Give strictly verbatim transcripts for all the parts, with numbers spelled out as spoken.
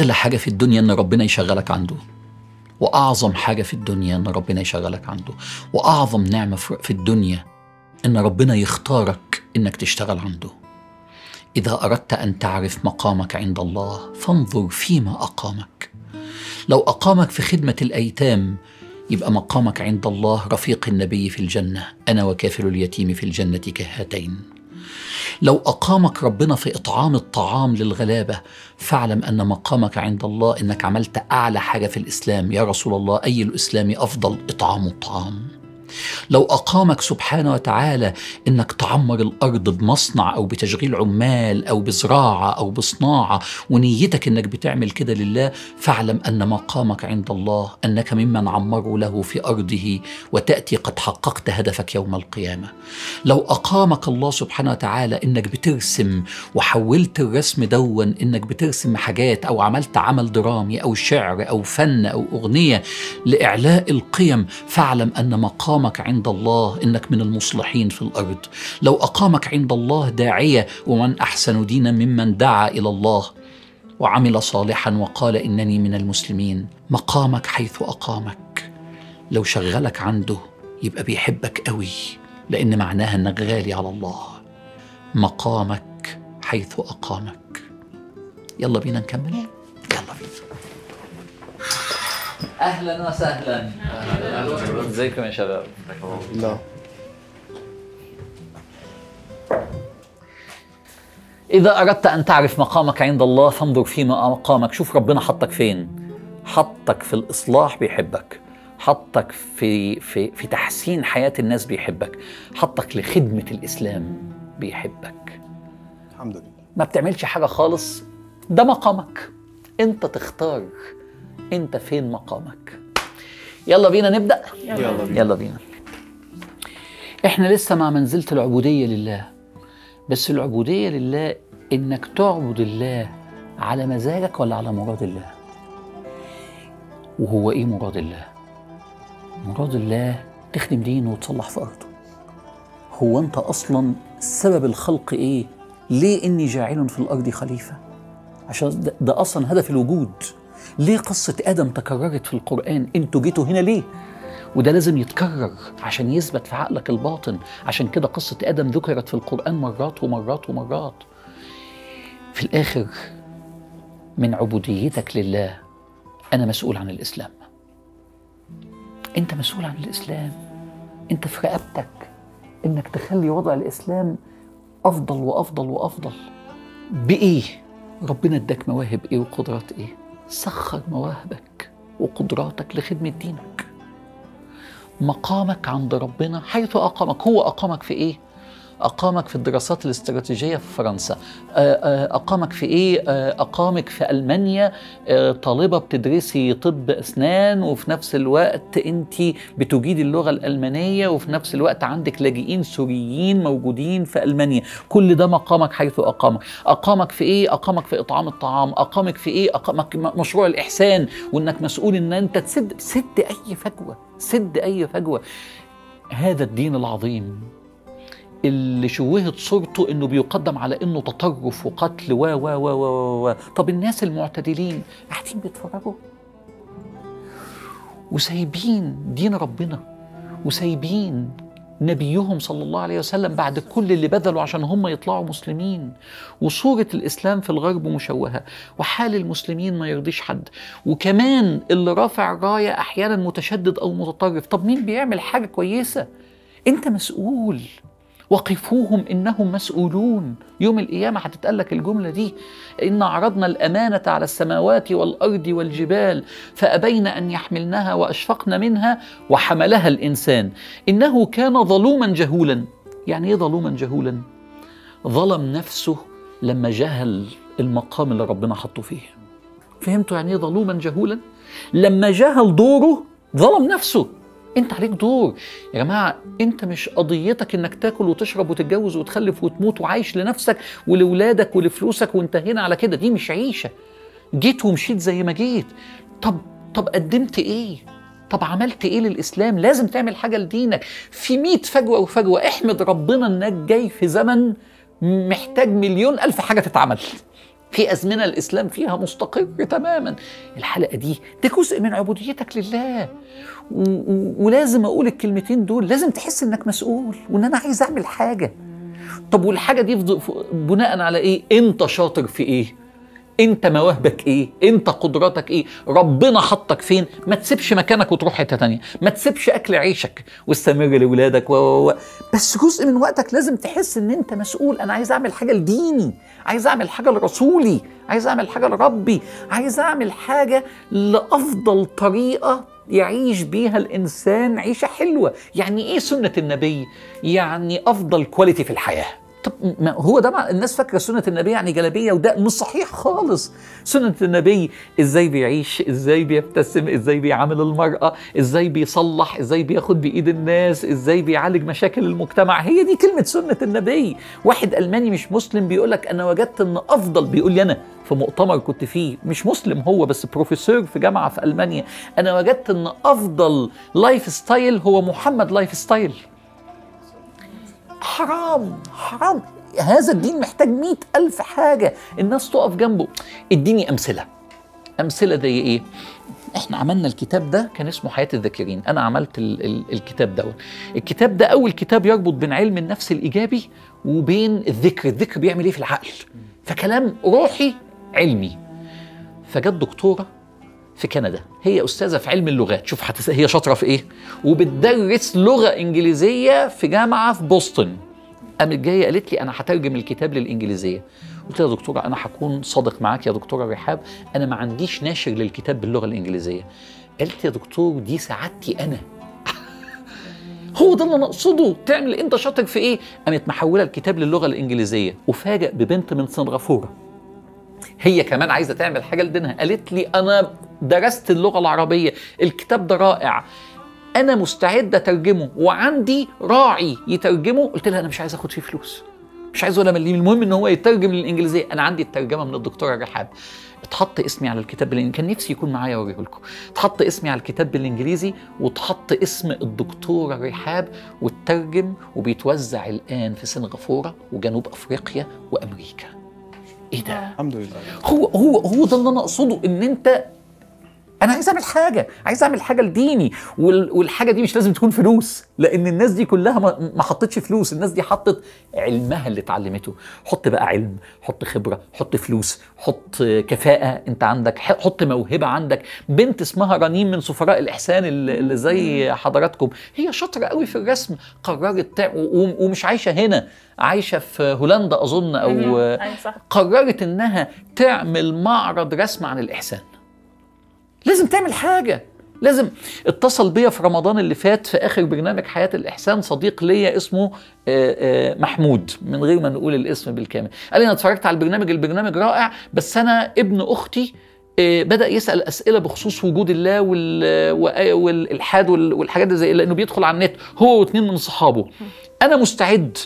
أغلى حاجة في الدنيا إن ربنا يشغلك عنده، وأعظم حاجة في الدنيا إن ربنا يشغلك عنده، وأعظم نعمة في الدنيا إن ربنا يختارك إنك تشتغل عنده. إذا أردت أن تعرف مقامك عند الله فانظر فيما أقامك. لو أقامك في خدمة الأيتام يبقى مقامك عند الله رفيق النبي في الجنة، أنا وكافل اليتيم في الجنة كهاتين. لو أقامك ربنا في إطعام الطعام للغلابة فاعلم أن مقامك عند الله إنك عملت أعلى حاجة في الإسلام. يا رسول الله أي الإسلام أفضل؟ إطعام الطعام. لو أقامك سبحانه وتعالى إنك تعمر الأرض بمصنع أو بتشغيل عمال أو بزراعة أو بصناعة ونيتك إنك بتعمل كده لله فاعلم أن مقامك عند الله أنك ممن عمروا له في أرضه وتأتي قد حققت هدفك يوم القيامة. لو أقامك الله سبحانه وتعالى إنك بترسم وحولت الرسم دون إنك بترسم حاجات أو عملت عمل درامي أو شعر أو فن أو أغنية لإعلاء القيم فاعلم أن مقامك عند الله إنك من المصلحين في الأرض. لو أقامك عند الله داعية ومن أحسن دينا ممن دعا إلى الله وعمل صالحا وقال إنني من المسلمين. مقامك حيث أقامك لو شغلك عنده يبقى بيحبك قوي لأن معناها أنك غالي على الله. مقامك حيث أقامك. يلا بينا نكمل. يلا بينا. أهلا وسهلا. ازيكم يا شباب؟ لا. إذا أردت أن تعرف مقامك عند الله فانظر فيما مقامك. شوف ربنا حطك فين. حطك في الإصلاح بيحبك، حطك في, في, في تحسين حياة الناس بيحبك، حطك لخدمة الإسلام بيحبك. الحمد لله. ما بتعملش حاجة خالص، ده مقامك. أنت تختار أنت فين مقامك. يلا بينا نبدأ. يلا بينا. يلا بينا. إحنا لسه مع منزلة العبودية لله، بس العبودية لله إنك تعبد الله على مزاجك ولا على مراد الله. وهو إيه مراد الله؟ مراد الله تخدم دينه وتصلح في أرضه. هو أنت أصلا سبب الخلق إيه؟ ليه إني جاعل في الأرض خليفة؟ عشان ده, ده أصلا هدف الوجود. ليه قصة آدم تكررت في القرآن؟ أنتوا جيتوا هنا ليه؟ وده لازم يتكرر عشان يثبت في عقلك الباطن. عشان كده قصة آدم ذكرت في القرآن مرات ومرات ومرات. في الآخر من عبوديتك لله أنا مسؤول عن الإسلام. أنت مسؤول عن الإسلام. أنت في رقبتك إنك تخلي وضع الإسلام أفضل وأفضل وأفضل. بإيه؟ ربنا اداك مواهب إيه وقدرات إيه؟ سخر مواهبك وقدراتك لخدمة دينك. مقامك عند ربنا حيث أقامك. هو أقامك في إيه؟ أقامك في الدراسات الاستراتيجية في فرنسا. أقامك في إيه؟ أقامك في ألمانيا طالبة بتدرسي طب أسنان وفي نفس الوقت أنت بتجيدي اللغة الألمانية وفي نفس الوقت عندك لاجئين سوريين موجودين في ألمانيا. كل ده مقامك حيث أقامك. أقامك في إيه؟ أقامك في إطعام الطعام. أقامك في إيه؟ أقامك مشروع الإحسان وأنك مسؤول أن أنت تسد سد أي فجوة. سد أي فجوة. هذا الدين العظيم اللي شوهت صورته انه بيقدم على انه تطرف وقتل و و و و و طب الناس المعتدلين قاعدين بيتفرجوا وسايبين دين ربنا وسايبين نبيهم صلى الله عليه وسلم بعد كل اللي بذلوا عشان هم يطلعوا مسلمين. وصورة الإسلام في الغرب مشوهة وحال المسلمين ما يرضيش حد. وكمان اللي رافع راية أحيانا متشدد أو متطرف. طب مين بيعمل حاجة كويسة؟ أنت مسؤول. وقفوهم إنهم مسؤولون. يوم القيامة هتتقالك الجملة دي: إن عرضنا الأمانة على السماوات والأرض والجبال فأبين أن يحملنها وأشفقن منها وحملها الإنسان إنه كان ظلوما جهولا. يعني إيه ظلوما جهولا؟ ظلم نفسه لما جهل المقام اللي ربنا حطه فيه. فهمتوا يعني إيه ظلوما جهولا؟ لما جهل دوره ظلم نفسه. انت عليك دور يا جماعة. انت مش قضيتك انك تاكل وتشرب وتتجوز وتخلف وتموت وعايش لنفسك ولولادك ولفلوسك وانتهينا على كده. دي مش عيشة. جيت ومشيت زي ما جيت. طب طب قدمت ايه؟ طب عملت ايه للإسلام؟ لازم تعمل حاجة لدينك. في مئة فجوة وفجوة. احمد ربنا انك جاي في زمن محتاج مليون ألف حاجة تتعمل. في أزمنة الإسلام فيها مستقر تماما. الحلقة دي ده جزء من عبوديتك لله، و و ولازم أقول الكلمتين دول. لازم تحس إنك مسؤول وإن أنا عايز أعمل حاجة. طب والحاجة دي بناء على إيه؟ أنت شاطر في إيه؟ انت مواهبك ايه؟ انت قدراتك ايه؟ ربنا حطك فين؟ ما تسيبش مكانك وتروح حته تانية، ما تسيبش اكل عيشك واستمر لاولادك و و بس جزء من وقتك لازم تحس ان انت مسؤول. انا عايز اعمل حاجه لديني، عايز اعمل حاجه لرسولي، عايز اعمل حاجه لربي، عايز اعمل حاجه لافضل طريقه يعيش بيها الانسان عيشه حلوه. يعني ايه سنه النبي؟ يعني افضل كواليتي في الحياه. طب ما هو ده مع الناس فاكره سنه النبي يعني جلابيه، وده مش صحيح خالص. سنه النبي ازاي بيعيش، ازاي بيبتسم، ازاي بيعامل المراه، ازاي بيصلح، ازاي بياخد بايد الناس، ازاي بيعالج مشاكل المجتمع. هي دي كلمه سنه النبي. واحد الماني مش مسلم بيقول لك انا وجدت ان افضل، بيقول لي انا في مؤتمر كنت فيه، مش مسلم هو بس بروفيسور في جامعه في المانيا، انا وجدت ان افضل لايف ستايل هو محمد لايف ستايل. حرام حرام. هذا الدين محتاج مئة ألف حاجة الناس تقف جنبه. اديني أمثلة. أمثلة زي إيه؟ إحنا عملنا الكتاب ده كان اسمه حياة الذاكرين. أنا عملت ال ال الكتاب ده. الكتاب ده أول كتاب يربط بين علم النفس الإيجابي وبين الذكر. الذكر بيعمل إيه في العقل؟ فكلام روحي علمي. فجت دكتورة في كندا، هي أستاذة في علم اللغات. شوف حتى هي شاطرة في إيه؟ وبتدرس لغة إنجليزية في جامعة في بوسطن. قامت جاية قالت لي أنا هترجم الكتاب للإنجليزية. قلت لها يا دكتورة أنا هكون صادق معاك يا دكتورة رحاب، أنا ما عنديش ناشر للكتاب باللغة الإنجليزية. قالت يا دكتور دي سعادتي أنا. هو ده اللي أنا أقصده. تعمل أنت شاطر في إيه؟ قامت محولة الكتاب للغة الإنجليزية. وفاجأ ببنت من سنغافورة هي كمان عايزة تعمل حاجة لدينها. قالت لي أنا درست اللغة العربية، الكتاب ده رائع، أنا مستعدة أترجمه وعندي راعي يترجمه. قلت لها أنا مش عايز أخد فيه فلوس، مش عايز ولا مليم، المهم إن هو يترجم للإنجليزية. أنا عندي الترجمة من الدكتورة رحاب. اتحط اسمي على الكتاب بالإنجليزي، كان نفسي يكون معايا أوريه لكم. اتحط اسمي على الكتاب بالإنجليزي واتحط اسم الدكتورة رحاب واترجم وبيتوزع الآن في سنغافورة وجنوب أفريقيا وأمريكا. ايه ده؟ الحمد لله. هو هو هو ده اللي انا اقصده، ان انت انا عايز اعمل حاجه، عايز اعمل حاجه لديني، والحاجه دي مش لازم تكون فلوس، لان الناس دي كلها ما حطتش فلوس، الناس دي حطت علمها اللي اتعلمته. حط بقى علم، حط خبره، حط فلوس، حط كفاءه انت عندك، حط موهبه عندك. بنت اسمها رنيم من سفراء الاحسان اللي زي حضراتكم، هي شاطره قوي في الرسم، قررت تع... ومش عايشه هنا، عايشه في هولندا اظن، او قررت انها تعمل معرض رسم عن الاحسان. لازم تعمل حاجة، لازم. اتصل بيا في رمضان اللي فات في آخر برنامج حياة الإحسان صديق ليا اسمه محمود، من غير ما نقول الاسم بالكامل. قال لي أنا اتفرجت على البرنامج، البرنامج رائع، بس أنا ابن أختي بدأ يسأل أسئلة بخصوص وجود الله والإلحاد والحاجات دي، زي لأنه بيدخل على النت هو واثنين من صحابه. أنا مستعد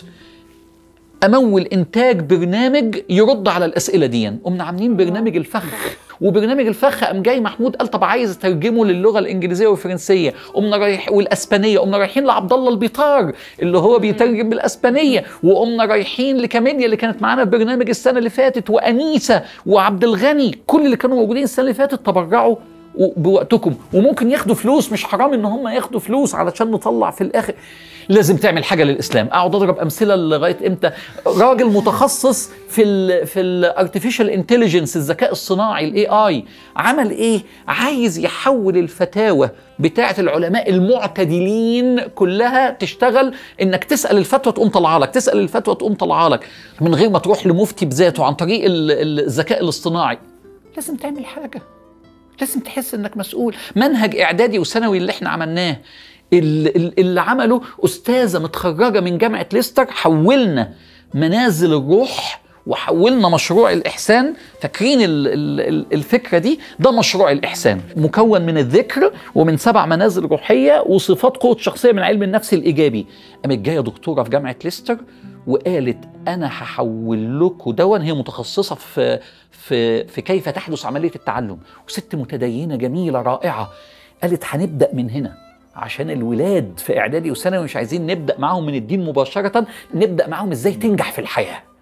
أمول إنتاج برنامج يرد على الأسئلة دي. قمنا عاملين برنامج الفخ، وبرنامج الفخ قام جاي محمود قال طب عايز اترجمه للغه الانجليزيه والفرنسيه، قمنا رايح والاسبانيه، قمنا رايحين لعبد الله البيطار اللي هو بيترجم بالاسبانيه، وقمنا رايحين لكاميليا اللي كانت معانا في برنامج السنه اللي فاتت، وانيسه وعبد الغني، كل اللي كانوا موجودين السنه اللي فاتت تبرعوا بوقتكم، وممكن ياخدوا فلوس، مش حرام ان هم ياخدوا فلوس علشان نطلع في الاخر. لازم تعمل حاجه للاسلام. اقعد اضرب امثله لغايه امتى؟ راجل متخصص في ال في الارتفيشال انتليجنس، الذكاء الصناعي، الاي اي، عمل ايه؟ عايز يحول الفتاوى بتاعه العلماء المعتدلين كلها تشتغل انك تسال الفتوى تقوم طالعه لك، تسال الفتوى تقوم طالعه لك، من غير ما تروح لمفتي بذاته، عن طريق الذكاء الاصطناعي. لازم تعمل حاجه، لازم تحس انك مسؤول. منهج اعدادي وثانوي اللي احنا عملناه، اللي عمله أستاذة متخرجة من جامعة ليستر، حولنا منازل الروح وحولنا مشروع الإحسان. فاكرين الفكرة دي؟ ده مشروع الإحسان مكون من الذكر ومن سبع منازل روحية وصفات قوة شخصية من علم النفس الإيجابي. قامت جاية دكتورة في جامعة ليستر وقالت أنا هحول لكم دون، هي متخصصة في في في كيف تحدث عملية التعلم، وست متدينة جميلة رائعة. قالت هنبدأ من هنا، عشان الولاد في اعدادي وثانوي مش عايزين نبدا معاهم من الدين مباشره، نبدا معاهم ازاي تنجح في الحياه،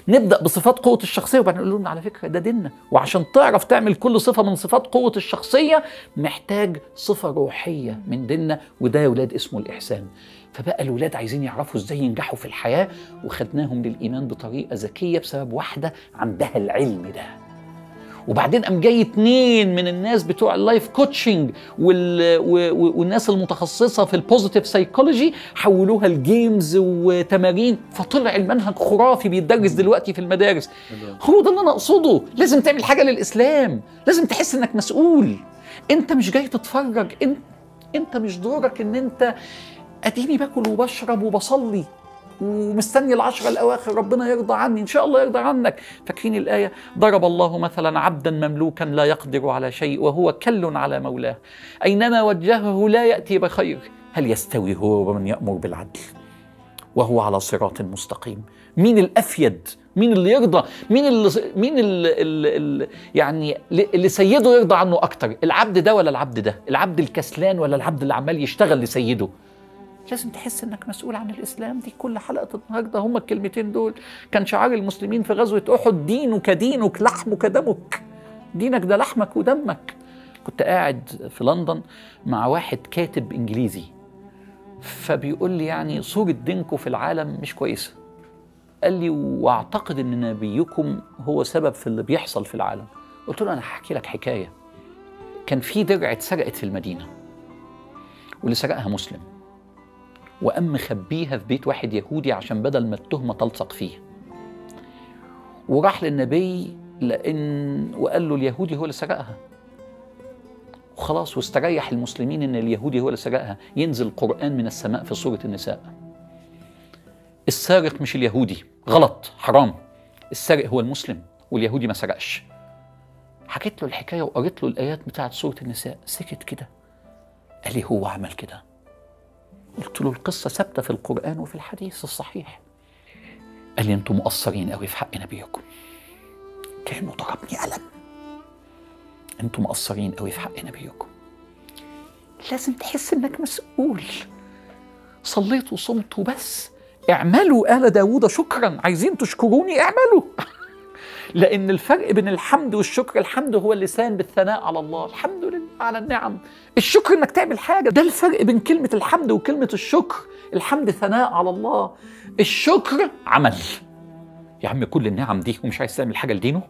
نبدأ بصفات قوة الشخصية وبعدين نقول لهم على فكرة ده ديننا، وعشان تعرف تعمل كل صفة من صفات قوة الشخصية محتاج صفة روحية من ديننا، وده يا ولاد اسمه الإحسان. فبقى الولاد عايزين يعرفوا ازاي ينجحوا في الحياة، وخدناهم للإيمان بطريقة ذكية بسبب واحدة عندها العلم ده. وبعدين قام جاي اتنين من الناس بتوع اللايف كوتشنج وال... والناس المتخصصه في البوزيتيف سايكولوجي حولوها لجيمز وتمارين، فطلع المنهج خرافي بيتدرس دلوقتي في المدارس. هو ده اللي انا اقصده، لازم تعمل حاجه للاسلام، لازم تحس انك مسؤول. انت مش جاي تتفرج، انت انت مش دورك ان انت اديني باكل وبشرب وبصلي ومستني العشرة الأواخر ربنا يرضى عني، إن شاء الله يرضى عنك. فاكرين الآية؟ ضرب الله مثلا عبدا مملوكا لا يقدر على شيء وهو كل على مولاه أينما وجهه لا يأتي بخير هل يستوي هو ومن يأمر بالعدل وهو على صراط مستقيم؟ مين الأفيد؟ مين اللي يرضى؟ مين اللي مين اللي, اللي يعني اللي سيده يرضى عنه أكتر؟ العبد ده ولا العبد ده؟ العبد الكسلان ولا العبد اللي عمال يشتغل لسيده؟ لازم تحس انك مسؤول عن الاسلام. دي كل حلقه النهارده هم الكلمتين دول. كان شعار المسلمين في غزوه احد دينك دينك لحمك دمك. دينك ده لحمك ودمك. كنت قاعد في لندن مع واحد كاتب انجليزي، فبيقول لي يعني صوره دينكم في العالم مش كويسه. قال لي واعتقد ان نبيكم هو سبب في اللي بيحصل في العالم. قلت له انا هحكي لك حكايه. كان في درع اتسرقت في المدينه واللي سرقها مسلم، وقام مخبيها في بيت واحد يهودي عشان بدل ما التهمة تلصق فيه. وراح للنبي لأن وقال له اليهودي هو اللي سرقها، وخلاص واستريح المسلمين إن اليهودي هو اللي سرقها. ينزل القرآن من السماء في سورة النساء، السارق مش اليهودي، غلط حرام، السارق هو المسلم واليهودي ما سرقش. حكيت له الحكاية وقريت له الآيات بتاعت سورة النساء، سكت كده. قال لي هو عمل كده؟ قلت له القصة ثابتة في القرآن وفي الحديث الصحيح. قال لي انتم مقصرين قوي في حق نبيكم. كأنه ضربني قلم. انتم مقصرين قوي في حق نبيكم. لازم تحس انك مسؤول. صليت وصمت وبس. اعملوا آل داوود شكرا، عايزين تشكروني اعملوا. لأن الفرق بين الحمد والشكر، الحمد هو اللسان بالثناء على الله، الحمد لله على النعم. الشكر انك تعمل حاجة، ده الفرق بين كلمة الحمد وكلمة الشكر. الحمد ثناء على الله، الشكر عمل. يا عم كل النعم دي ومش عايز تعمل حاجة لدينه؟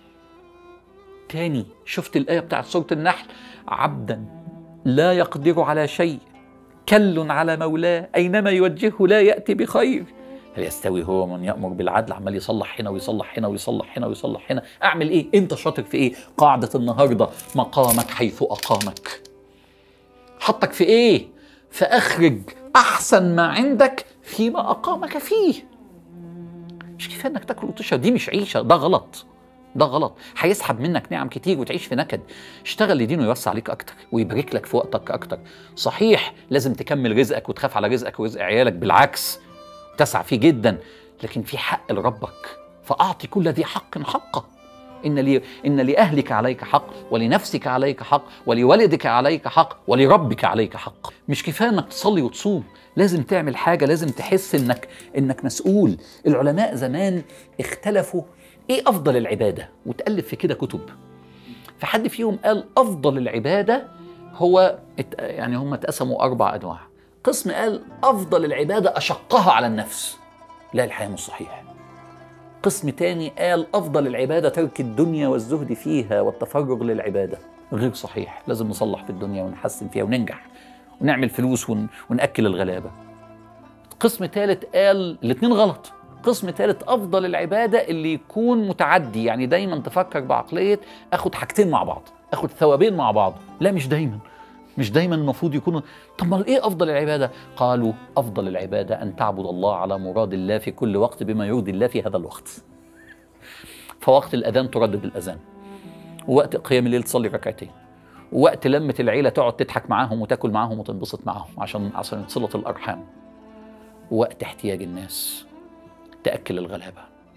تاني شفت الآية بتاعت سورة النحل، عبدا لا يقدر على شيء كل على مولاه أينما يوجهه لا يأتي بخير هل يستوي هو من يأمر بالعدل؟ عمال يصلح هنا ويصلح هنا ويصلح هنا ويصلح هنا. أعمل إيه؟ أنت شاطر في إيه؟ قاعدة النهاردة، مقامك حيث أقامك. حطك في إيه؟ فأخرج أحسن ما عندك فيما أقامك فيه. مش كفاية إنك تاكل وتشرب، دي مش عيشة، ده غلط، ده غلط. هيسحب منك نعم كتير وتعيش في نكد. اشتغل لدينه يوسع عليك أكتر ويبارك لك في وقتك أكتر. صحيح لازم تكمل رزقك وتخاف على رزقك ورزق عيالك، بالعكس تسعى فيه جدا، لكن في حق لربك، فأعطي كل ذي حق حقه. إن لي إن لأهلك عليك حق، ولنفسك عليك حق، ولولدك عليك حق، ولربك عليك حق. مش كفاية إنك تصلي وتصوم، لازم تعمل حاجة، لازم تحس إنك إنك مسؤول. العلماء زمان اختلفوا إيه أفضل العبادة، وتألف في كده كتب. فحد فيهم قال أفضل العبادة هو يعني هم اتقسموا أربع أنواع. قسم قال أفضل العبادة أشقها على النفس، لا الحقيقة مش صحيح. قسم تاني قال أفضل العبادة ترك الدنيا والزهد فيها والتفرغ للعبادة، غير صحيح. لازم نصلح في الدنيا ونحسن فيها وننجح ونعمل فلوس ون... ونأكل الغلابة. قسم ثالث قال الاتنين غلط. قسم ثالث أفضل العبادة اللي يكون متعدي، يعني دايما تفكر بعقلية أخد حاجتين مع بعض، أخد ثوابين مع بعض. لا مش دايما، مش دايما المفروض يكونوا. طب ما ايه افضل العباده؟ قالوا افضل العباده ان تعبد الله على مراد الله في كل وقت بما يرضي الله في هذا الوقت. فوقت الاذان تردد الاذان، ووقت قيام الليل تصلي ركعتين، ووقت لمه العيله تقعد تضحك معاهم وتاكل معاهم وتنبسط معاهم عشان عشان صله الارحام، ووقت احتياج الناس تاكل الغلابه،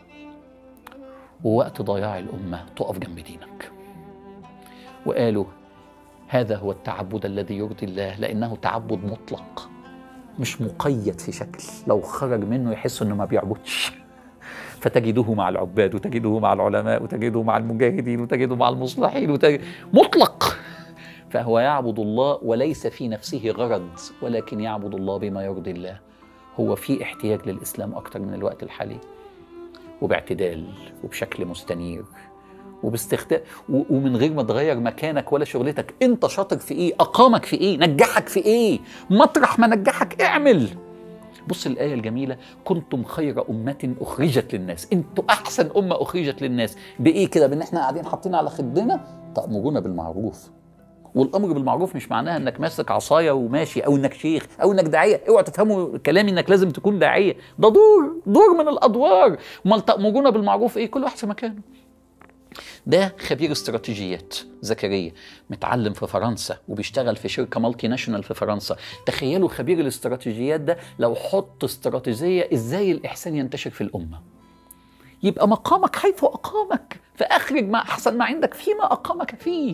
ووقت ضياع الامه تقف جنب دينك. وقالوا هذا هو التعبد الذي يرضي الله، لأنه تعبد مطلق مش مقيد في شكل. لو خرج منه يحس إنه ما بيعبدش، فتجده مع العباد وتجده مع العلماء وتجده مع المجاهدين وتجده مع المصلحين وتجد مطلق. فهو يعبد الله وليس في نفسه غرض، ولكن يعبد الله بما يرضي الله. هو في احتياج للإسلام أكتر من الوقت الحالي، وباعتدال وبشكل مستنير وباستخدام ومن غير ما تغير مكانك ولا شغلتك. انت شاطر في ايه؟ اقامك في ايه؟ نجحك في ايه؟ مطرح ما نجحك اعمل. بص الآية الجميلة: كنتم خير أمة أخرجت للناس. انتوا أحسن أمة أخرجت للناس. بإيه كده؟ بإن احنا قاعدين حاطين على خدنا تأمرون بالمعروف. والأمر بالمعروف مش معناها انك ماسك عصاية وماشي، او انك شيخ، او انك داعية. اوعوا تفهموا كلامي انك لازم تكون داعية، ده دور دور من الأدوار. امال تأمرون بالمعروف ايه؟ كل واحد في مكانه. ده خبير استراتيجيات زكريا، متعلم في فرنسا وبيشتغل في شركة مالتي ناشونال في فرنسا. تخيلوا خبير الاستراتيجيات ده لو حط استراتيجية ازاي الإحسان ينتشر في الأمة. يبقى مقامك حيث أقامك، فأخرج ما أحسن ما عندك فيما أقامك فيه.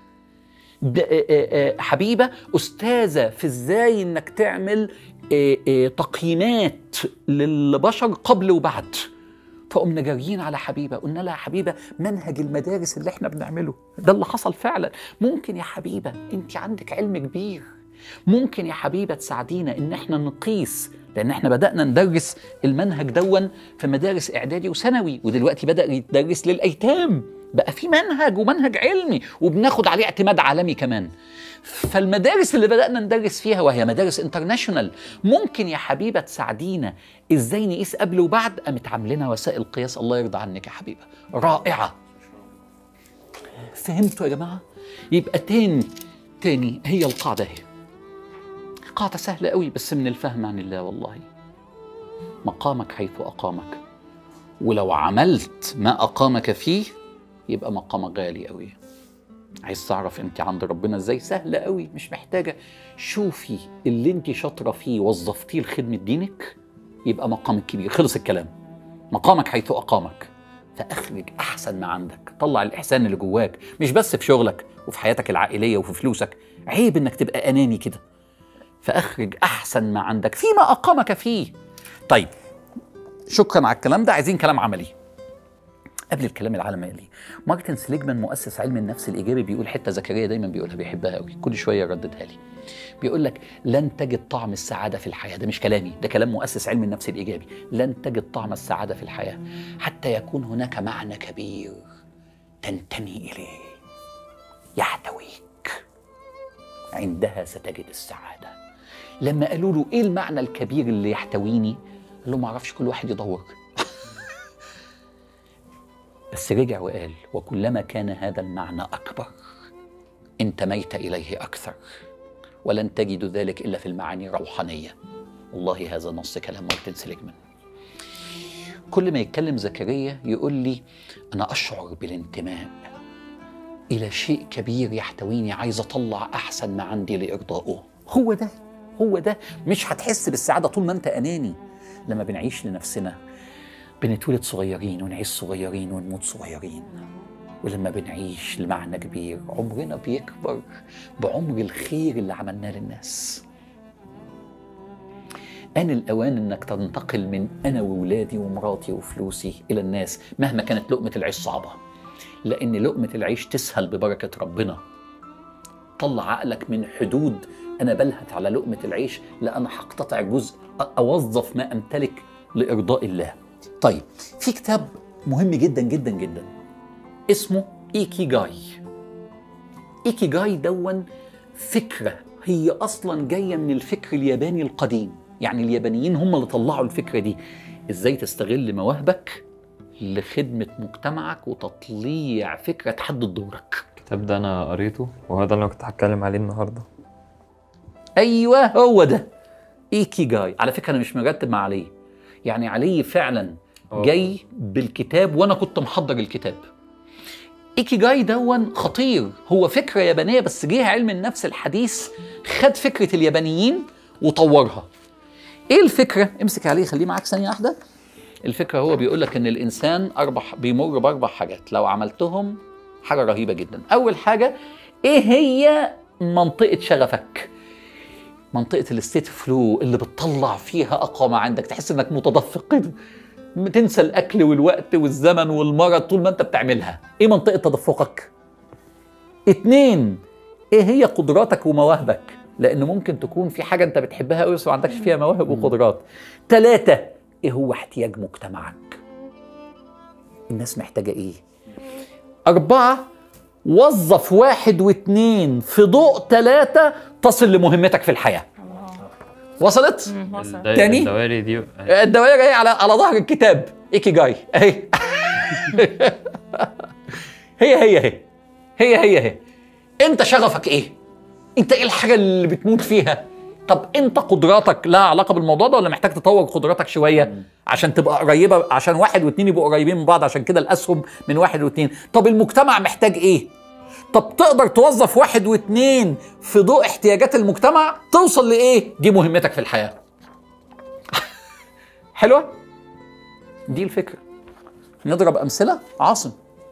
حبيبة أستاذة في ازاي انك تعمل تقييمات للبشر قبل وبعد. فقمنا جاريين على حبيبة، قلنا لها: حبيبة، منهج المدارس اللي احنا بنعمله ده اللي حصل فعلا. ممكن يا حبيبة انت عندك علم كبير، ممكن يا حبيبة تساعدينا ان احنا نقيس، لان احنا بدأنا ندرس المنهج دون في مدارس اعدادي وثانوي، ودلوقتي بدأ يتدرس للأيتام. بقى في منهج ومنهج علمي وبناخد عليه اعتماد عالمي كمان. فالمدارس اللي بدأنا ندرس فيها وهي مدارس انترناشونال، ممكن يا حبيبة تساعدينا ازاي نقيس قبل وبعد؟ قامت عاملينها وسائل قياس. الله يرضى عنك يا حبيبة، رائعة. فهمتوا يا جماعة؟ يبقى تاني تاني هي القاعدة اهي، قاعدة سهلة قوي بس من الفهم عن الله. والله مقامك حيث أقامك، ولو عملت ما أقامك فيه يبقى مقامك غالي قوي. عايز تعرف انت عند ربنا ازاي؟ سهلة قوي، مش محتاجة. شوفي اللي انت شاطرة فيه وظفتيه لخدمة دينك، يبقى مقامك كبير. خلص الكلام. مقامك حيث أقامك، فأخرج أحسن ما عندك. طلع الإحسان اللي جواك، مش بس في شغلك وفي حياتك العائلية وفي فلوسك. عيب انك تبقى أناني كده. فأخرج أحسن ما عندك فيما أقامك فيه. طيب، شكرا على الكلام ده. عايزين كلام عملي. قبل الكلام العملي، مارتن سليجمان مؤسس علم النفس الإيجابي بيقول حتة زكريا دايما بيقولها، بيحبها قوي، كل شوية يرددها لي. بيقول لك: لن تجد طعم السعادة في الحياة. ده مش كلامي، ده كلام مؤسس علم النفس الإيجابي. لن تجد طعم السعادة في الحياة حتى يكون هناك معنى كبير تنتمي إليه يحتويك، عندها ستجد السعادة. لما قالوا له: إيه المعنى الكبير اللي يحتويني؟ قال له: ما أعرفش، كل واحد يدور. بس رجع وقال: وكلما كان هذا المعنى أكبر انتميت إليه أكثر، ولن تجد ذلك إلا في المعاني الروحانية. والله هذا نص كلام مارتن سليجمان. كل ما يتكلم زكريا يقول لي: أنا أشعر بالانتماء إلى شيء كبير يحتويني، عايز أطلع أحسن ما عندي لإرضائه. هو ده هو ده. مش هتحس بالسعادة طول ما أنت أناني. لما بنعيش لنفسنا بنتولد صغيرين ونعيش صغيرين ونموت صغيرين، ولما بنعيش لمعنى كبير عمرنا بيكبر بعمر الخير اللي عملناه للناس. آن الأوان إنك تنتقل من أنا وولادي ومراتي وفلوسي إلى الناس مهما كانت لقمة العيش صعبة، لأن لقمة العيش تسهل ببركة ربنا. طلع عقلك من حدود أنا بلهت على لقمة العيش، لا، أنا هقتطع جزء، أوظف ما أمتلك لإرضاء الله. طيب، في كتاب مهم جدا جدا جدا اسمه إيكيغاي. إيكيغاي دون فكرة هي أصلا جاية من الفكر الياباني القديم. يعني اليابانيين هم اللي طلعوا الفكرة دي، إزاي تستغل مواهبك لخدمة مجتمعك وتطليع فكرة تحدد دورك. الكتاب ده أنا قريته، وهذا اللي أنا كنت هتكلم عليه النهاردة. أيوة، هو ده إيكيغاي. على فكرة أنا مش مرتب مع علي، يعني علي فعلا جاي بالكتاب وانا كنت محضر الكتاب. إيكيغاي دون خطير، هو فكرة يابانية بس جه علم النفس الحديث خد فكرة اليابانيين وطورها. ايه الفكرة؟ امسك عليه، خليه معاك ثانية واحدة. الفكرة هو بيقول لك ان الانسان اربع بيمر باربع حاجات لو عملتهم حاجة رهيبة جدا. اول حاجة، ايه هي منطقة شغفك؟ منطقة الستيت فلو اللي بتطلع فيها اقوى ما عندك، تحس انك متدفق كده. تنسى الاكل والوقت والزمن والمرض طول ما انت بتعملها. ايه منطقه تدفقك؟ اتنين، ايه هي قدراتك ومواهبك؟ لان ممكن تكون في حاجه انت بتحبها قوي بس ما عندكش فيها مواهب وقدرات. تلاتة، ايه هو احتياج مجتمعك؟ الناس محتاجه ايه؟ أربعة، وظف واحد واثنين في ضوء ثلاثة تصل لمهمتك في الحياة. وصلت؟ تاني؟ الدوائر دي الدوائر اهي على على ظهر الكتاب، ايكي جاي اهي. هي هي هي هي هي هي انت شغفك ايه؟ انت ايه الحاجة اللي بتموت فيها؟ طب انت قدراتك لها علاقة بالموضوع ده ولا محتاج تطور قدراتك شوية عشان تبقى قريبة، عشان واحد واثنين يبقوا قريبين من بعض، عشان كده الأسهم من واحد واثنين. طب المجتمع محتاج ايه؟ طب تقدر توظف واحد واثنين في ضوء احتياجات المجتمع توصل لإيه؟ دي مهمتك في الحياة. حلوة؟ دي الفكرة. نضرب أمثلة. عاصم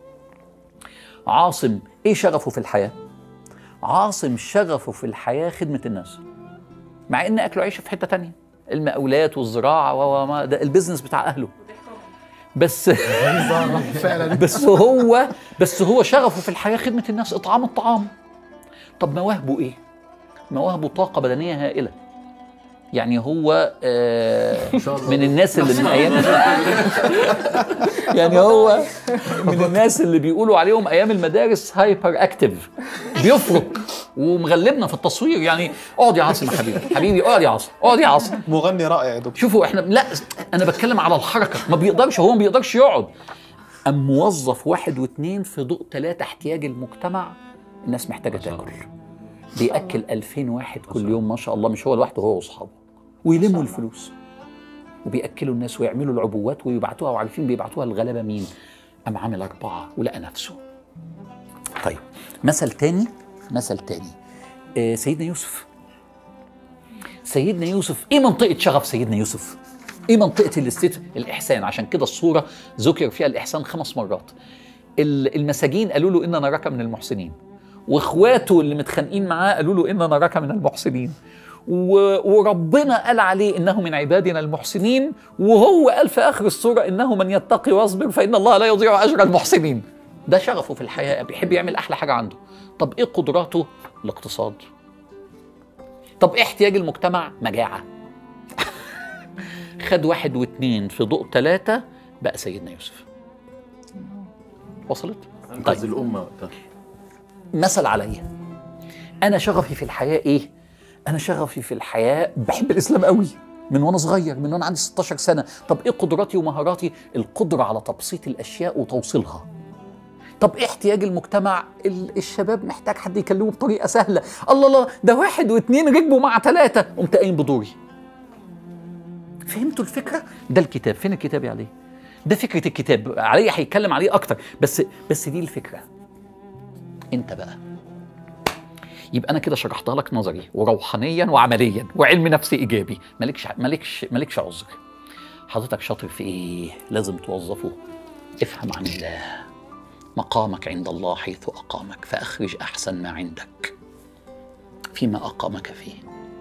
عاصم إيه شغفه في الحياة؟ عاصم شغفه في الحياة خدمة الناس، مع إن أكله عيشه في حتة تانية، المقاولات والزراعة وما ده البيزنس بتاع أهله. بس فعلا بس هو بس هو شغفه في الحياة خدمة الناس، إطعام الطعام. طب مواهبه إيه؟ مواهبه طاقة بدنية هائلة. يعني هو آه من الناس اللي من أيام يعني هو من الناس اللي بيقولوا عليهم أيام المدارس هايبر أكتيف، بيفرق ومغلبنا في التصوير. يعني اقعد يا عاصم حبيبي حبيبي اقعد يا عاصم اقعد يا عاصم. مغني رائع يا دكتور. شوفوا احنا لا انا بتكلم على الحركه، ما بيقدرش هو ما بيقدرش يقعد. ام موظف واحد واثنين في ضوء ثلاثه احتياج المجتمع. الناس محتاجه تاكل، بياكل ألفين واحد كل يوم ما شاء الله، مش هو لوحده، هو واصحابه، ويلموا الفلوس وبياكلوا الناس ويعملوا العبوات ويبعتوها، وعارفين بيبعتوها للغلابه مين؟ ام عامل اربعه ولقى نفسه. طيب مثل تاني مثل تاني آه سيدنا يوسف. سيدنا يوسف ايه منطقة شغف سيدنا يوسف؟ ايه منطقة الاستيت الإحسان؟ عشان كده الصورة ذكر فيها الإحسان خمس مرات. المساجين قالوا له إننا نراك من المحسنين، واخواته اللي متخانقين معاه قالوا له إننا نراك من المحسنين، وربنا قال عليه إنه من عبادنا المحسنين، وهو قال في آخر الصورة إنه من يتقي واصبر فإن الله لا يضيع أجر المحسنين. ده شغفه في الحياة، بيحب يعمل أحلى حاجة عنده. طب إيه قدراته؟ الاقتصاد. طب إيه احتياج المجتمع؟ مجاعة. خد واحد واثنين في ضوء ثلاثة بقى سيدنا يوسف. وصلت؟ أنقذ الأمة وقتها. مثل عليا أنا شغفي في الحياة إيه؟ أنا شغفي في الحياة بحب الإسلام قوي من وأنا صغير، من وأنا عندي ستاشر سنة. طب إيه قدراتي ومهاراتي؟ القدرة على تبسيط الأشياء وتوصيلها. طب إيه احتياج المجتمع؟ الشباب محتاج حد يكلمه بطريقة سهلة. الله الله ده واحد واثنين ركبوا مع ثلاثة، قمت قايم بدوري. فهمتوا الفكرة؟ ده الكتاب. فين الكتاب عليه؟ ده فكرة الكتاب. عليه هيتكلم عليه أكتر، بس بس دي الفكرة. أنت بقى يبقى أنا كده شرحتها لك نظري وروحانيا وعمليا وعلم نفسي إيجابي. مالكش مالكش مالكش عذر. حضرتك شاطر في إيه؟ لازم توظفه. افهم عن الله. مقامك عند الله حيث أقامك، فأخرج أحسن ما عندك فيما أقامك فيه.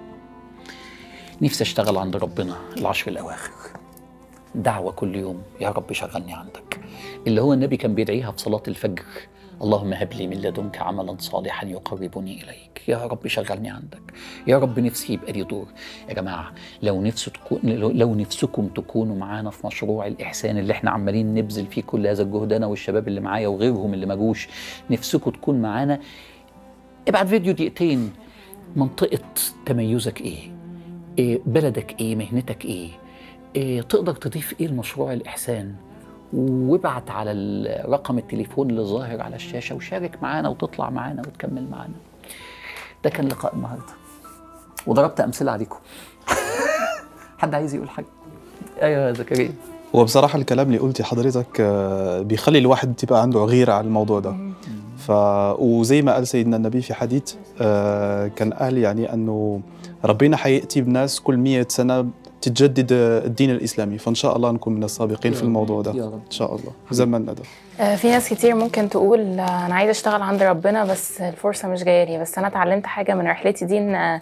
نفسي أشتغل عند ربنا العشر الأواخر، دعوة كل يوم يا رب شغلني عندك، اللي هو النبي كان بيدعيها في صلاة الفجر. اللهم هب لي من لدنك عملا صالحا يقربني إليك، يا رب شغلني عندك، يا رب نفسي يبقى لي دور. يا جماعة لو نفسك تكون لو نفسكم تكونوا معانا في مشروع الإحسان اللي احنا عمالين نبذل فيه كل هذا الجهد، أنا والشباب اللي معايا وغيرهم اللي ما جوش، نفسكم تكون معانا، ابعت فيديو دقيقتين. منطقة تميزك إيه؟ إيه بلدك؟ إيه مهنتك؟ إيه؟ إيه تقدر تضيف إيه لمشروع الإحسان؟ وابعت على رقم التليفون اللي ظاهر على الشاشة وشارك معانا وتطلع معانا وتكمل معانا. ده كان لقاء النهارده وضربت أمثلة عليكم. حد عايز يقول حاجة؟ أيوة يا زكريا. هو بصراحة الكلام اللي قلتي حضرتك بيخلي الواحد تبقى عنده غيرة على الموضوع ده. ف وزي ما قال سيدنا النبي في حديث كان قال يعني أنه ربنا حيأتي بناس كل مئة سنة تتجدد الدين الإسلامي، فإن شاء الله نكون من السابقين في الموضوع ده إن شاء الله زمننا ده. في ناس كتير ممكن تقول أنا عايزة أشتغل عند ربنا بس الفرصة مش جاية لي، بس أنا اتعلمت حاجة من رحلتي دي، إن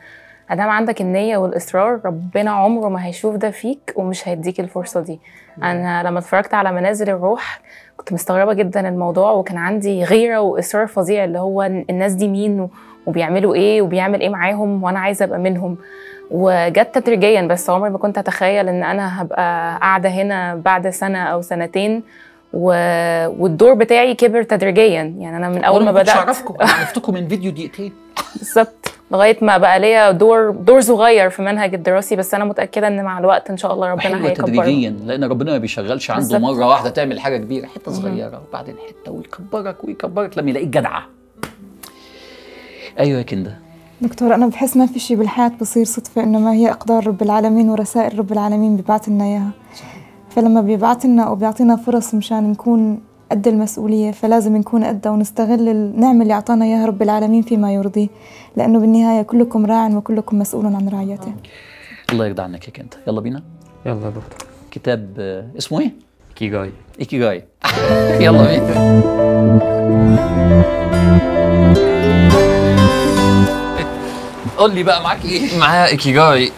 ادام عندك النيه والاصرار ربنا عمره ما هيشوف ده فيك ومش هيديك الفرصه دي. انا لما اتفرجت على منازل الروح كنت مستغربه جدا الموضوع، وكان عندي غيره واصرار فظيع اللي هو الناس دي مين وبيعملوا ايه وبيعمل ايه معاهم وانا عايزه ابقى منهم. وجت تدريجيا، بس عمري ما كنت اتخيل ان انا هبقى قاعده هنا بعد سنه او سنتين و... والدور بتاعي كبر تدريجيا. يعني انا من اول ما بدات اعرفكم، انا عرفتكم من فيديو دقيقتين بالظبط لغايه ما بقى ليا دور دور صغير في منهج الدراسي، بس انا متاكده ان مع الوقت ان شاء الله ربنا هيكبره تدريجيا، لان ربنا ما بيشغلش عنده بالزبط. مره واحده تعمل حاجه كبيره، حته صغيره وبعدين حته ويكبرك ويكبرك لما يلاقيك جدعه. ايوه يا كندا. دكتور أنا بحس ما في شيء بالحياة بصير صدفة، إنما هي أقدار رب العالمين ورسائل رب العالمين بيبعث لنا إياها. فلما بيبعث لنا أو بيعطينا فرص مشان نكون قد المسؤولية، فلازم نكون قدها ونستغل النعمة اللي أعطانا إياها رب العالمين فيما يرضيه، لأنه بالنهاية كلكم راع وكلكم مسؤول عن رعيته. الله يرضى عنك يا كندا. يلا بينا. يلا يا دكتور. كتاب اسمه ايه؟ إيكيجاي. إيكيجاي. يلا بينا. قول لي بقى معاك ايه؟ معايا إيكيجاي.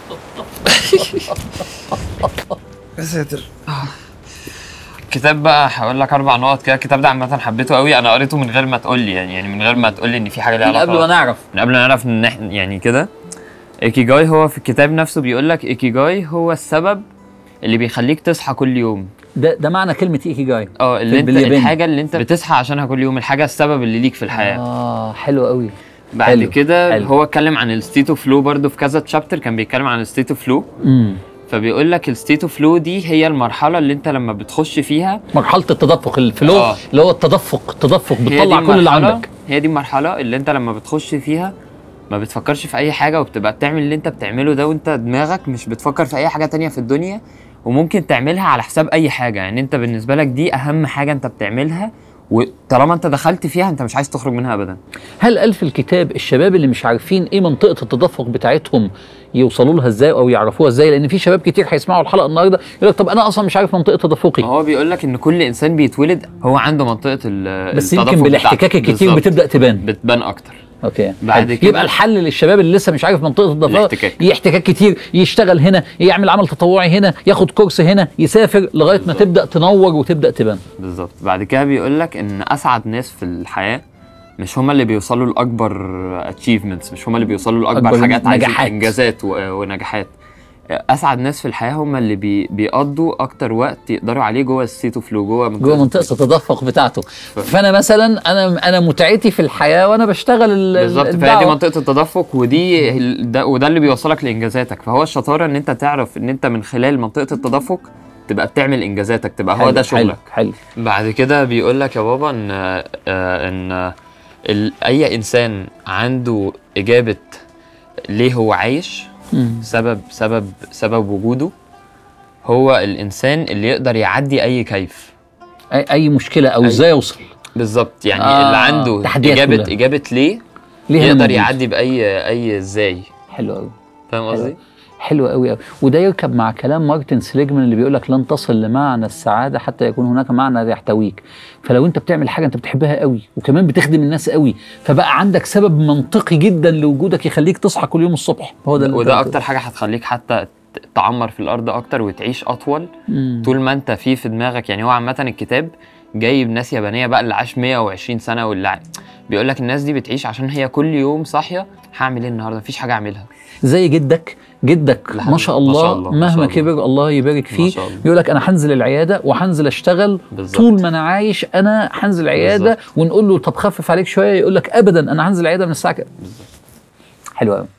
يا ساتر. كتاب بقى هقول لك اربع نقط كده. الكتاب ده عامه حبيته قوي، انا قريته من غير ما تقول لي يعني يعني من غير ما تقول لي ان في حاجه ليها علاقه، من قبل ما نعرف من قبل ما نعرف ان احنا يعني كده. إيكيجاي هو في الكتاب نفسه بيقول لك إيكيجاي هو السبب اللي بيخليك تصحى كل يوم. ده ده معنى كلمه إيكيجاي. اه اللي انت الحاجه اللي انت بتصحى عشانها كل يوم، الحاجه السبب اللي ليك في الحياه. اه حلو قوي. بعد كده هو اتكلم عن الستيت اوف فلو برضه في كذا تشابتر، كان بيتكلم عن الستيت اوف فلو. امم فبيقول لك الستيت اوف فلو دي هي المرحله اللي انت لما بتخش فيها مرحله التدفق. الفلو آه. اللي هو التدفق، التدفق بتطلع كل اللي عندك. هي دي المرحله اللي انت لما بتخش فيها ما بتفكرش في اي حاجه، وبتبقى بتعمل اللي انت بتعمله ده وانت دماغك مش بتفكر في اي حاجه تانية في الدنيا، وممكن تعملها على حساب اي حاجه. يعني انت بالنسبه لك دي اهم حاجه انت بتعملها، وطالما انت دخلت فيها انت مش عايز تخرج منها ابدا. هل قال في الكتاب الشباب اللي مش عارفين ايه منطقه التدفق بتاعتهم يوصلوا لها ازاي او يعرفوها ازاي؟ لان في شباب كتير هيسمعوا الحلقه النهارده يقول لك طب انا اصلا مش عارف منطقه تدفقي. هو بيقول لك ان كل انسان بيتولد هو عنده منطقه التدفق، بس يمكن بالاحتكاك الكتير بتبدا تبان بتبان اكتر. اوكي بعد كده يبقى الحل للشباب اللي لسه مش عارف منطقه التدفق يحتكاك كتير، يشتغل هنا، يعمل عمل تطوعي هنا، ياخد كورس هنا، يسافر لغايه بالزبط. ما تبدا تنور وتبدا تبان. بالظبط. بعد كده بيقول لك ان اسعد ناس في الحياه مش هم اللي بيوصلوا لاكبر اتشيفمنتس، مش هم اللي بيوصلوا لاكبر حاجات، نجاحات. انجازات ونجاحات. اسعد ناس في الحياه هم اللي بي بيقضوا اكتر وقت يقدروا عليه جوه الستيت اوف فلو، جوه جوه منطقه التدفق بتاعته. فانا مثلا انا انا متعتي في الحياه وانا بشتغل بالظبط، فهي دي منطقه التدفق، ودي ده وده اللي بيوصلك لانجازاتك. فهو الشطاره ان انت تعرف ان انت من خلال منطقه التدفق تبقى بتعمل انجازاتك، تبقى هو ده شغلك. حلو. بعد كده بيقول لك يا بابا ان آه ان اي انسان عنده اجابه ليه هو عايش، مم. سبب سبب سبب وجوده، هو الانسان اللي يقدر يعدي اي كيف، اي اي مشكله او ازاي يوصل. بالظبط. يعني آه اللي عنده اجابه كلها. اجابه ليه, ليه يقدر يعدي باي اي ازاي. حلو قوي. فاهم قصدي؟ حلو قوي قوي. وده يركب مع كلام مارتن سليجمان اللي بيقول لك لن تصل لمعنى السعاده حتى يكون هناك معنى يحتويك. فلو انت بتعمل حاجه انت بتحبها قوي وكمان بتخدم الناس قوي، فبقى عندك سبب منطقي جدا لوجودك يخليك تصحى كل يوم الصبح. هو ده وده اكتر حاجه هتخليك حتى تعمر في الارض اكتر وتعيش اطول. مم. طول ما انت فيه في دماغك. يعني هو عامه الكتاب جايب ناس يابانيه بقى اللي عاش مية وعشرين سنه، واللي بيقول لك الناس دي بتعيش عشان هي كل يوم صاحيه هعمل ايه النهارده، مفيش حاجه اعملها. زي جدك جدك ما شاء الله, ما شاء الله مهما شاء الله. كبر الله يبارك فيه، يقول لك انا هنزل العياده وهنزل اشتغل بالزبط. طول ما انا عايش انا هنزل العياده بالزبط. ونقول له طب خفف عليك شويه، يقول لك ابدا انا هنزل العياده من الساعه كده. حلو قوي.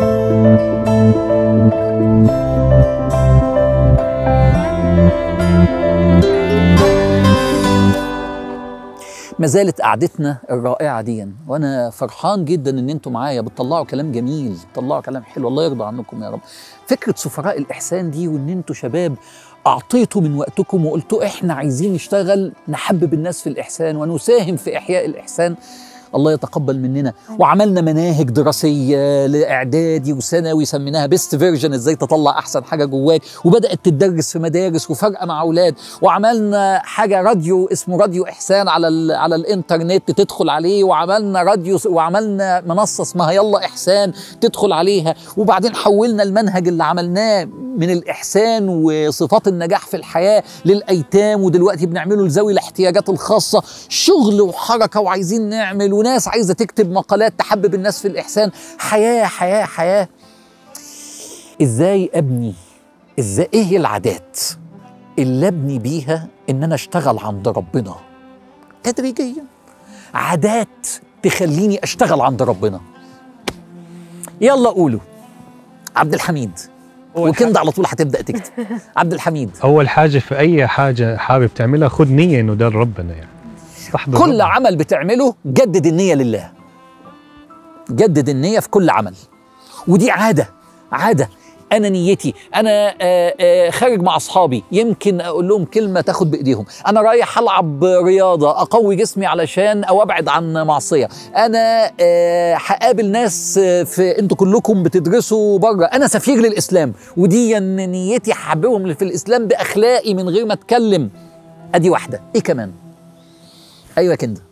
ما زالت قعدتنا الرائعه دي، وانا فرحان جدا ان انتم معايا بتطلعوا كلام جميل، بتطلعوا كلام حلو، الله يرضى عنكم يا رب. فكره سفراء الاحسان دي، وان انتم شباب اعطيتوا من وقتكم وقلتوا احنا عايزين نشتغل نحبب الناس في الاحسان ونساهم في احياء الاحسان، الله يتقبل مننا. وعملنا مناهج دراسيه لاعدادي وثانوي سميناها بيست فيرجن، ازاي تطلع احسن حاجه جواك، وبدات تدرس في مدارس وفرقه مع اولاد. وعملنا حاجه راديو اسمه راديو احسان على ال على الانترنت تدخل عليه، وعملنا راديو وعملنا منصه اسمها يلا احسان تدخل عليها. وبعدين حولنا المنهج اللي عملناه من الاحسان وصفات النجاح في الحياه للايتام، ودلوقتي بنعمله لذوي الاحتياجات الخاصه. شغل وحركه وعايزين نعمل، وناس عايزه تكتب مقالات تحبب الناس في الاحسان. حياه حياه حياه. ازاي ابني، ازاي ايه العادات اللي ابني بيها ان انا اشتغل عند ربنا تدريجيا؟ عادات تخليني اشتغل عند ربنا. يلا قولوا. عبد الحميد، وكندا على طول هتبدا تكتب. عبد الحميد، اول حاجه في اي حاجه حابب تعملها خد نيه انه ده ربنا، يعني كل ربنا. عمل بتعمله جدد النيه لله، جدد النيه في كل عمل. ودي عاده عاده. انا نيتي انا آآ آآ خارج مع اصحابي، يمكن اقول لهم كلمه تاخد بايديهم. انا رايح العب رياضه اقوي جسمي علشان او ابعد عن معصيه. انا هقابل ناس في انتوا كلكم بتدرسوا بره، انا سفير للاسلام، ودي نيتي هحببهم في الاسلام باخلاقي من غير ما اتكلم. ادي واحده. ايه كمان؟ ايوه كده.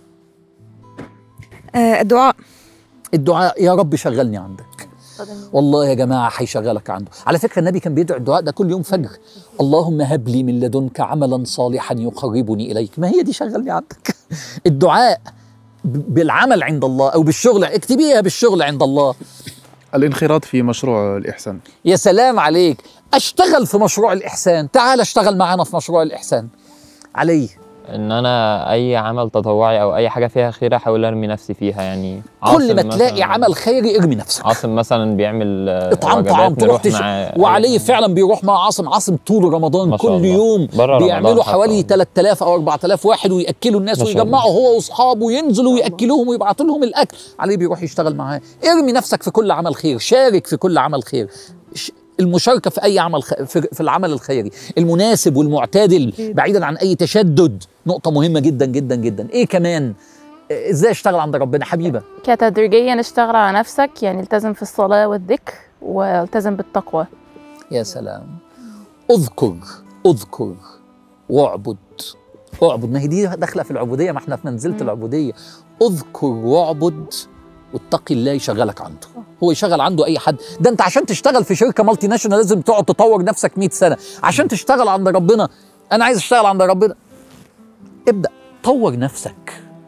آه الدعاء. الدعاء، يا رب شغلني عندك. والله يا جماعة هيشغلك عنده. على فكرة النبي كان بيدعو الدعاء ده كل يوم فجر. اللهم هب لي من لدنك عملا صالحا يقربني إليك. ما هي دي شغلني عندك. الدعاء بالعمل عند الله أو بالشغل، اكتبيها بالشغل عند الله. الانخراط في مشروع الإحسان. يا سلام عليك. أشتغل في مشروع الإحسان. تعال اشتغل معانا في مشروع الإحسان. علي ان انا اي عمل تطوعي او اي حاجه فيها خير احاول ارمي نفسي فيها. يعني كل ما تلاقي عمل خيري ارمي نفسك. عاصم مثلا بيعمل اطعام طعام تروح تش... وعلي فعلا بيروح مع عاصم. عاصم طول رمضان كل الله. يوم بيعملوا حوالي ثلاثة آلاف او أربعة آلاف واحد وياكلوا الناس ويجمعوا هو واصحابه وينزلوا وياكلوهم ويبعتوا لهم الاكل. علي بيروح يشتغل معاه. ارمي نفسك في كل عمل خير، شارك في كل عمل خير. المشاركة في أي عمل خ... في العمل الخيري المناسب والمعتدل بعيدا عن أي تشدد نقطة مهمة جدا جدا جدا. إيه كمان؟ إزاي أشتغل عند ربنا حبيبة؟ كتدريجيا اشتغل على نفسك، يعني التزم في الصلاة والذكر والتزم بالتقوى. يا سلام. اذكر اذكر واعبد. اعبد، ما هي دي داخلة في العبودية، ما احنا في منزلة العبودية. اذكر واعبد واتقي الله يشغلك عنده. هو يشغل عنده اي حد. ده انت عشان تشتغل في شركه مالتي ناشونال لازم تقعد تطور نفسك مئة سنه. عشان تشتغل عند ربنا، انا عايز اشتغل عند ربنا، ابدا طور نفسك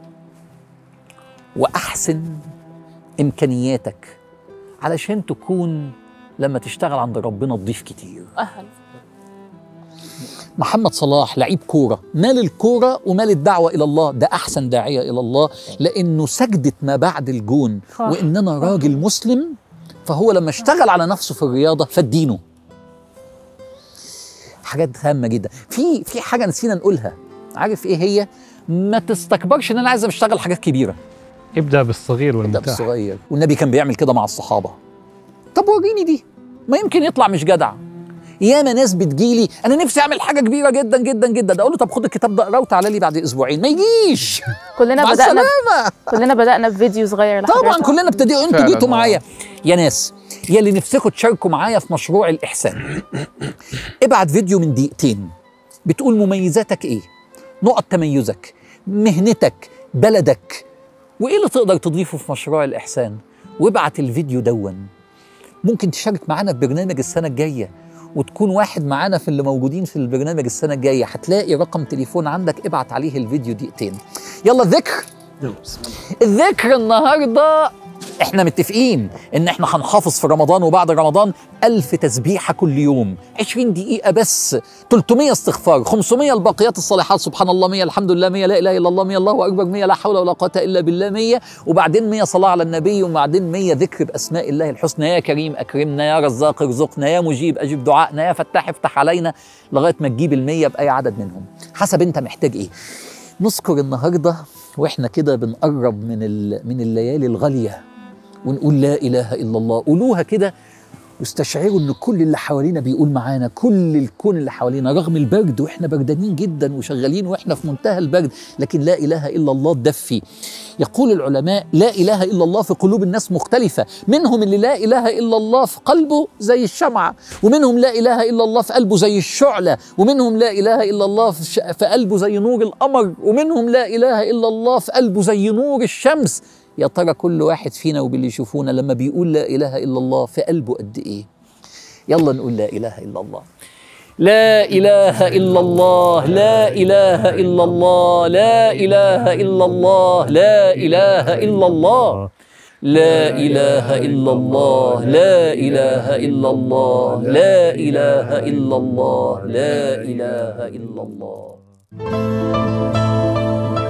واحسن امكانياتك علشان تكون لما تشتغل عند ربنا تضيف كتير. أهل. محمد صلاح لعيب كورة، مال الكورة ومال الدعوة إلى الله، ده أحسن داعية إلى الله لأنه سجدت ما بعد الجون. وإن أنا راجل مسلم، فهو لما اشتغل على نفسه في الرياضة فادينه. حاجات هامة جدا. في في حاجة نسينا نقولها، عارف إيه هي؟ ما تستكبرش إن أنا عايز أشتغل حاجات كبيرة. ابدأ بالصغير والمتاح. ابدأ بالصغير، والنبي كان بيعمل كده مع الصحابة. طب وريني دي، ما يمكن يطلع مش جدع. ياما ناس بتجيلي انا نفسي اعمل حاجه كبيره جدا جدا جدا، اقول له طب خد الكتاب ده اقراه وتعالى لي بعد اسبوعين. ما يجيش. كلنا بدانا السلامة. كلنا بدانا بفيديو صغير. طبعا كلنا ابتدينا. انتوا جيتوا معايا يا ناس، يا اللي نفسكم تشاركوا معايا في مشروع الاحسان. ابعت فيديو من دقيقتين بتقول مميزاتك ايه، نقط تميزك، مهنتك، بلدك، وايه اللي تقدر تضيفه في مشروع الاحسان، وابعت الفيديو دون. ممكن تشارك معانا في برنامج السنه الجايه وتكون واحد معانا في اللي موجودين في البرنامج السنة الجاية. هتلاقي رقم تليفون عندك، ابعت عليه الفيديو دقيقتين. يلا الذكر. الذكر النهاردة احنا متفقين ان احنا هنحافظ في رمضان وبعد رمضان ألف تسبيحة كل يوم، عشرين دقيقة بس، ثلاثمية استغفار، خمسمية الباقيات الصالحات، سبحان الله مية، الحمد لله مية، لا إله إلا الله مية، الله أكبر مية، لا حول ولا قوة إلا بالله مية، وبعدين مية صلاة على النبي، وبعدين مية ذكر بأسماء الله الحسنى. يا كريم أكرمنا، يا رزاق ارزقنا، يا مجيب أجب دعائنا، يا فتاح افتح علينا، لغاية ما تجيب المية بأي عدد منهم حسب أنت محتاج إيه. نذكر النهاردة وإحنا كده بنقرب من من الليالي الغالية ونقول لا إله إلا الله. قولوها كده واستشعروا ان كل اللي حوالينا بيقول معانا، كل الكون اللي حوالينا رغم البرد واحنا بردانين جدا وشغالين واحنا في منتهى البرد، لكن لا اله الا الله تدفي. يقول العلماء لا اله الا الله في قلوب الناس مختلفه، منهم اللي لا اله الا الله في قلبه زي الشمعه، ومنهم لا اله الا الله في قلبه زي الشعله، ومنهم لا اله الا الله في قلبه زي نور القمر، ومنهم لا اله الا الله في قلبه زي نور الشمس. يا ترى كل واحد فينا وباللي يشوفونا لما بيقول لا إله إلا الله في قلبه قد إيه؟ يلا نقول لا إله إلا الله. لا إله إلا الله، لا إله إلا الله، لا إله إلا الله، لا إله إلا الله، لا إله إلا الله، لا إله إلا الله، لا إله إلا الله، لا إله إلا الله.